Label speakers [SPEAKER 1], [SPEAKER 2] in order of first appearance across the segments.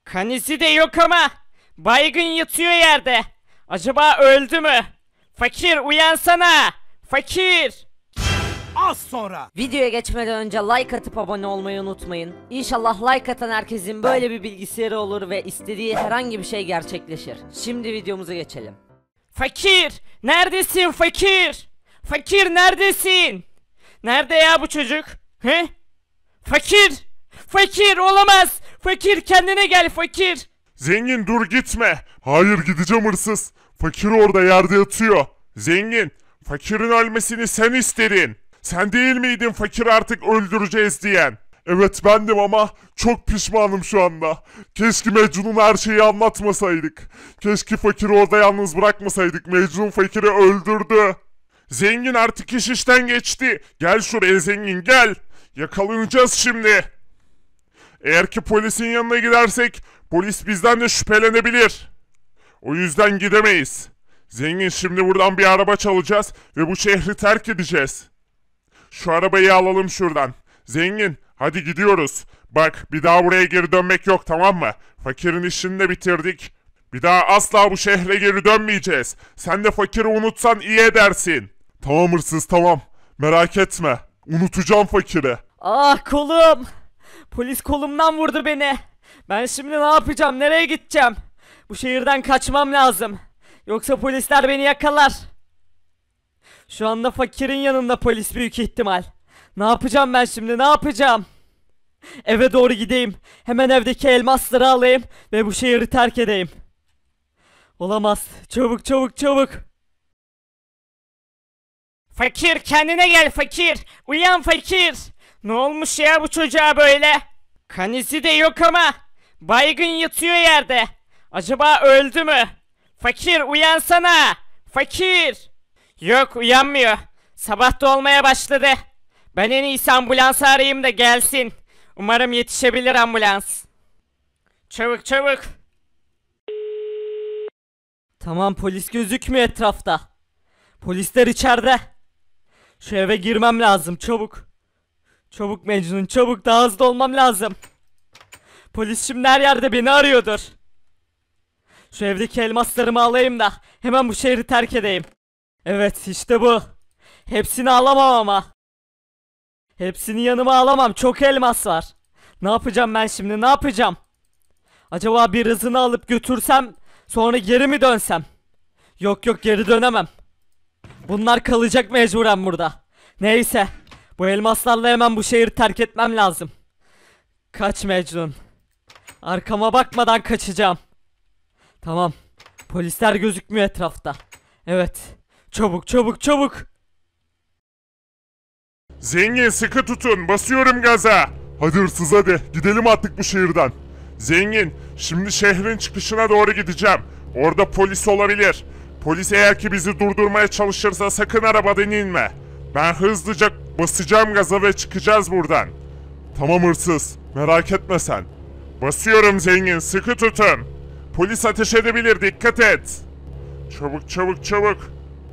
[SPEAKER 1] Kan izi de yok ama baygın yatıyor yerde. Acaba öldü mü? Fakir uyansana. Fakir.
[SPEAKER 2] Az sonra.
[SPEAKER 3] Videoya geçmeden önce like atıp abone olmayı unutmayın. İnşallah like atan herkesin böyle bir bilgisayarı olur ve istediği herhangi bir şey gerçekleşir. Şimdi videomuza geçelim.
[SPEAKER 1] Fakir neredesin fakir? Fakir neredesin? Nerede ya bu çocuk? He? Fakir! Fakir olamaz! Fakir kendine gel fakir!
[SPEAKER 4] Zengin dur gitme. Hayır gideceğim hırsız. Fakir orada yerde yatıyor. Zengin, fakirin ölmesini sen istedin. Sen değil miydin fakiri artık öldüreceğiz diyen? Evet bendim ama çok pişmanım şu anda. Keşke Mecnun'a her şeyi anlatmasaydık. Keşke fakiri orada yalnız bırakmasaydık. Mecnun fakiri öldürdü. Zengin artık iş işten geçti. Gel şuraya zengin gel. Yakalanacağız şimdi. Eğer ki polisin yanına gidersek polis bizden de şüphelenebilir. O yüzden gidemeyiz. Zengin şimdi buradan bir araba çalacağız ve bu şehri terk edeceğiz. Şu arabayı alalım şuradan. Zengin hadi gidiyoruz. Bak bir daha buraya geri dönmek yok tamam mı? Fakirin işini de bitirdik. Bir daha asla bu şehre geri dönmeyeceğiz. Sen de fakiri unutsan iyi edersin. Tamam hırsız tamam. Merak etme. Unutacağım fakiri.
[SPEAKER 1] Ah kolum! Polis kolumdan vurdu beni. Ben şimdi ne yapacağım? Nereye gideceğim? Bu şehirden kaçmam lazım. Yoksa polisler beni yakalar. Şu anda fakirin yanında polis büyük ihtimal. Ne yapacağım ben şimdi? Ne yapacağım? Eve doğru gideyim. Hemen evdeki elmasları alayım ve bu şehri terk edeyim. Olamaz. Çabuk çabuk çabuk. Fakir kendine gel fakir. Uyan fakir. Ne olmuş ya bu çocuğa böyle? Kan izi de yok ama baygın yatıyor yerde. Acaba öldü mü? Fakir uyansana. Fakir. Yok uyanmıyor. Sabah da olmaya başladı. Ben en iyisi ambulansı arayayım da gelsin. Umarım yetişebilir ambulans. Çabuk çabuk. Tamam polis gözükmüyor etrafta. Polisler içeride. Şu eve girmem lazım çabuk. Çabuk Mecnun çabuk daha hızlı olmam lazım. Polis şimdi her yerde beni arıyordur. Şu evdeki elmaslarımı alayım da hemen bu şehri terk edeyim. Evet işte bu. Hepsini alamam ama. Hepsini yanıma alamam çok elmas var. Ne yapacağım ben şimdi ne yapacağım? Acaba bir hızını alıp götürsem sonra geri mi dönsem? Yok yok geri dönemem. Bunlar kalacak mecburen burada. Neyse. Bu elmaslarla hemen bu şehri terk etmem lazım. Kaç Mecnun. Arkama bakmadan kaçacağım. Tamam. Polisler gözükmüyor etrafta. Evet. Çabuk çabuk çabuk.
[SPEAKER 4] Zengin sıkı tutun basıyorum gaza. Hadi hırsız hadi gidelim artık bu şehirden. Zengin şimdi şehrin çıkışına doğru gideceğim. Orada polis olabilir. Polis eğer ki bizi durdurmaya çalışırsa sakın arabadan inme. Ben hızlıca basacağım gaza ve çıkacağız buradan. Tamam hırsız merak etme sen. Basıyorum zengin sıkı tutun. Polis ateş edebilir dikkat et. Çabuk çabuk çabuk.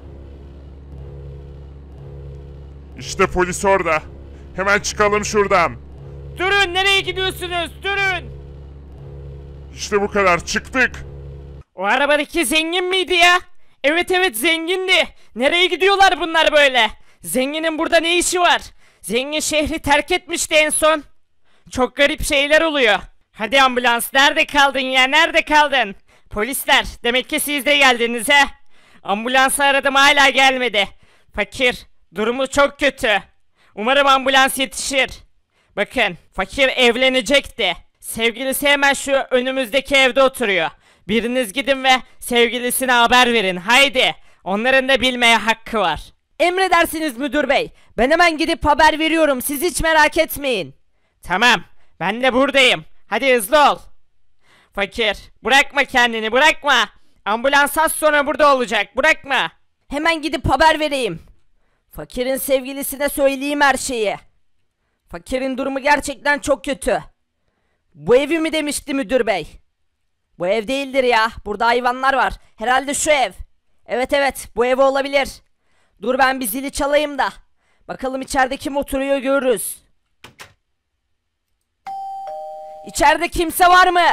[SPEAKER 4] İşte polis orada. Hemen çıkalım şuradan.
[SPEAKER 1] Durun nereye gidiyorsunuz durun.
[SPEAKER 4] İşte bu kadar çıktık.
[SPEAKER 1] O arabadaki zengin miydi ya? Evet evet zengindi. Nereye gidiyorlar bunlar böyle? Zenginin burada ne işi var? Zengin şehri terk etmişti en son. Çok garip şeyler oluyor. Hadi ambulans nerede kaldın ya nerede kaldın? Polisler demek ki siz de geldiniz he. Ambulansı aradım hala gelmedi. Fakir durumu çok kötü. Umarım ambulans yetişir. Bakın fakir evlenecekti. Sevgilisi hemen şu önümüzdeki evde oturuyor. Biriniz gidin ve sevgilisine haber verin haydi. Onların da bilmeye hakkı var.
[SPEAKER 3] Emredersiniz müdür bey. Ben hemen gidip haber veriyorum. Siz hiç merak etmeyin.
[SPEAKER 1] Tamam ben de buradayım. Hadi hızlı ol. Fakir bırakma kendini bırakma. Ambulans az sonra burada olacak bırakma.
[SPEAKER 3] Hemen gidip haber vereyim. Fakirin sevgilisine söyleyeyim her şeyi. Fakirin durumu gerçekten çok kötü. Bu evi mi demişti müdür bey? Bu ev değildir ya. Burada hayvanlar var. Herhalde şu ev. Evet evet bu ev olabilir. Dur ben bir zili çalayım da. Bakalım içeride kim oturuyor görürüz. İçeride kimse var mı?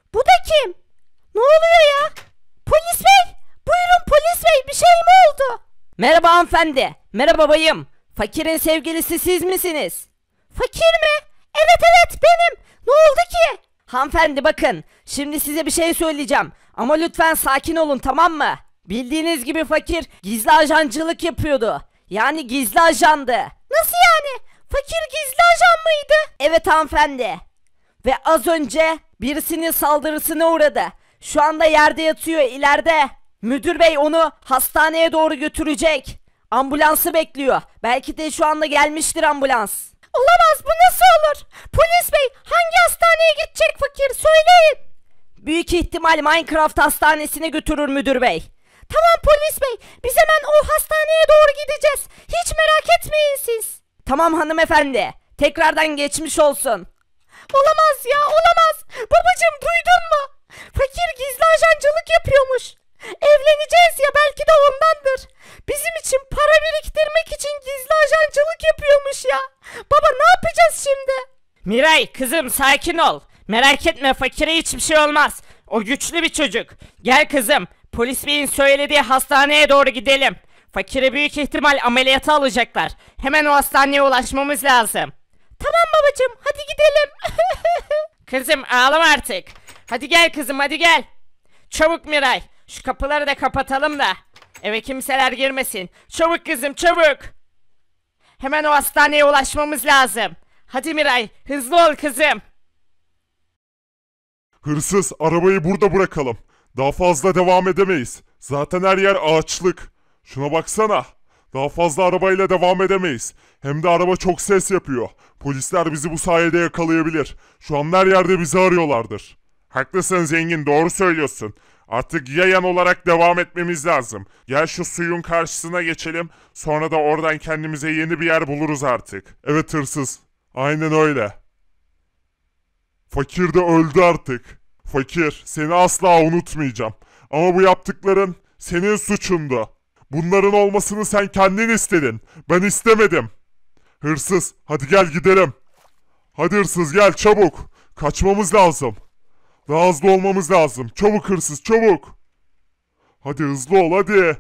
[SPEAKER 3] Bu da kim? Ne oluyor ya? Polis bey! Buyurun polis bey, bir şey mi oldu? Merhaba hanımefendi. Merhaba bayım. Fakirin sevgilisi siz misiniz? Fakir mi? Evet evet benim. Ne oldu ki? Hanımefendi bakın. Şimdi size bir şey söyleyeceğim. Ama lütfen sakin olun, tamam mı? Bildiğiniz gibi fakir gizli ajancılık yapıyordu. Yani gizli ajandı. Nasıl yani? Fakir gizli ajan mıydı? Evet hanımefendi. Ve az önce birisinin saldırısına uğradı. Şu anda yerde yatıyor ileride. Müdür bey onu hastaneye doğru götürecek. Ambulansı bekliyor. Belki de şu anda gelmiştir ambulans. Olamaz, bu nasıl olur? Polis bey, hangi hastaneye gidecek fakir, söyleyin. Büyük ihtimal Minecraft hastanesine götürür müdür bey. Tamam polis bey, biz hemen o hastaneye doğru gideceğiz. Hiç merak etmeyin siz. Tamam hanımefendi. Tekrardan geçmiş olsun. Olamaz ya, olamaz. Babacım, duydun mu? Fakir gizli ajancılık yapıyormuş. Evleneceğiz ya, belki de ondandır. Bizim için para biriktirmek için gizli ajancılık yapıyormuş ya. Baba, ne yapacağız şimdi?
[SPEAKER 1] Miray kızım sakin ol. Merak etme, fakire hiçbir şey olmaz. O güçlü bir çocuk. Gel kızım. Polis beyin söylediği hastaneye doğru gidelim. Fakire büyük ihtimal ameliyata alacaklar. Hemen o hastaneye ulaşmamız lazım.
[SPEAKER 3] Tamam babacım, hadi gidelim.
[SPEAKER 1] Kızım ağlama artık. Hadi gel kızım, hadi gel. Çabuk Miray. Şu kapıları da kapatalım da eve kimseler girmesin. Çabuk kızım, çabuk. Hemen o hastaneye ulaşmamız lazım. Hadi Miray, hızlı ol kızım.
[SPEAKER 4] Hırsız, arabayı burada bırakalım. Daha fazla devam edemeyiz. Zaten her yer ağaçlık. Şuna baksana. Daha fazla arabayla devam edemeyiz. Hem de araba çok ses yapıyor. Polisler bizi bu sayede yakalayabilir. Şu an her yerde bizi arıyorlardır. Haklısın zengin, doğru söylüyorsun. Artık yayan olarak devam etmemiz lazım. Gel şu suyun karşısına geçelim. Sonra da oradan kendimize yeni bir yer buluruz artık. Evet hırsız. Aynen öyle. Fakir de öldü artık. Fakir, seni asla unutmayacağım. Ama bu yaptıkların senin suçundu. Bunların olmasını sen kendin istedin. Ben istemedim. Hırsız, hadi gel gidelim. Hadi hırsız gel çabuk. Kaçmamız lazım. Daha hızlı olmamız lazım. Çabuk hırsız, çabuk. Hadi hızlı ol hadi.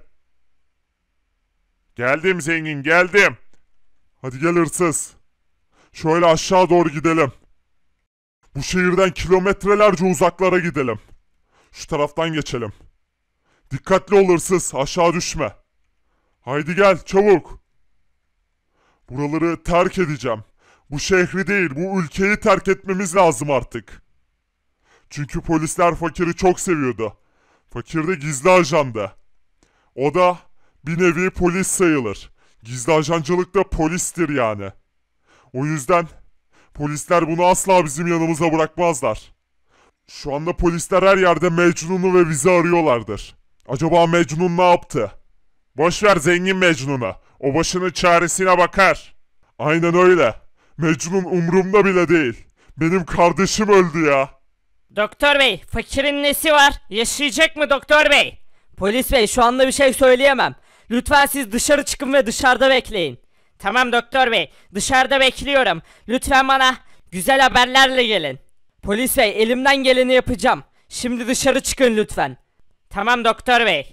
[SPEAKER 4] Geldim zengin, geldim. Hadi gel hırsız. Şöyle aşağı doğru gidelim. Bu şehirden kilometrelerce uzaklara gidelim. Şu taraftan geçelim. Dikkatli ol hırsız, aşağı düşme. Haydi gel, çabuk. Buraları terk edeceğim. Bu şehri değil, bu ülkeyi terk etmemiz lazım artık. Çünkü polisler fakiri çok seviyordu. Fakir de gizli ajandı. O da bir nevi polis sayılır. Gizli ajancılık da polistir yani. O yüzden polisler bunu asla bizim yanımıza bırakmazlar. Şu anda polisler her yerde Mecnun'u ve bizi arıyorlardır. Acaba Mecnun ne yaptı? Boşver zengin Mecnun'u. O başının çaresine bakar. Aynen öyle. Mecnun umurumda bile değil. Benim kardeşim öldü ya.
[SPEAKER 1] Doktor bey, fakirin nesi var? Yaşayacak mı doktor bey?
[SPEAKER 3] Polis bey, şu anda bir şey söyleyemem. Lütfen siz dışarı çıkın ve dışarıda bekleyin.
[SPEAKER 1] Tamam doktor bey, dışarıda bekliyorum. Lütfen bana güzel haberlerle gelin.
[SPEAKER 3] Polis bey, elimden geleni yapacağım. Şimdi dışarı çıkın lütfen.
[SPEAKER 1] Tamam doktor bey.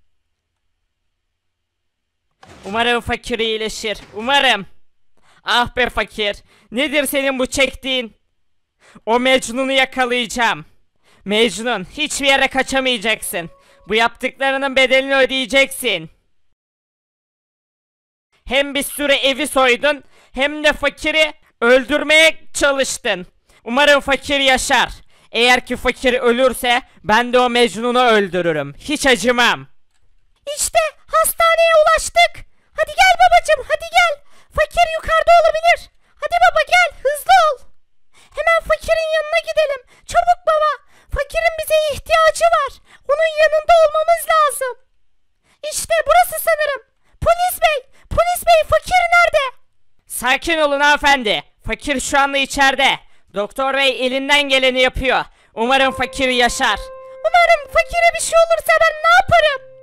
[SPEAKER 1] Umarım fakir iyileşir. Umarım. Ah be fakir. Nedir senin bu çektiğin? O Mecnun'u yakalayacağım. Mecnun, hiçbir yere kaçamayacaksın. Bu yaptıklarının bedelini ödeyeceksin. Hem bir sürü evi soydun, hem de fakiri öldürmeye çalıştın. Umarım fakir yaşar. Eğer ki fakir ölürse ben de o Mecnun'u öldürürüm. Hiç acımam.
[SPEAKER 3] İşte hastaneye ulaştık. Hadi gel babacım, hadi gel. Fakir yukarıda olabilir. Hadi baba gel, hızlı ol. Hemen fakirin yanına gidelim. Çabuk baba. Fakirin bize ihtiyacı var. Onun yanında olmamız lazım. İşte burası sanırım. Polis bey fakir nerede?
[SPEAKER 1] Sakin olun hanımefendi. Fakir şu anda içeride. Doktor bey elinden geleni yapıyor. Umarım fakir yaşar.
[SPEAKER 3] Umarım fakire bir şey olursa ben ne yaparım?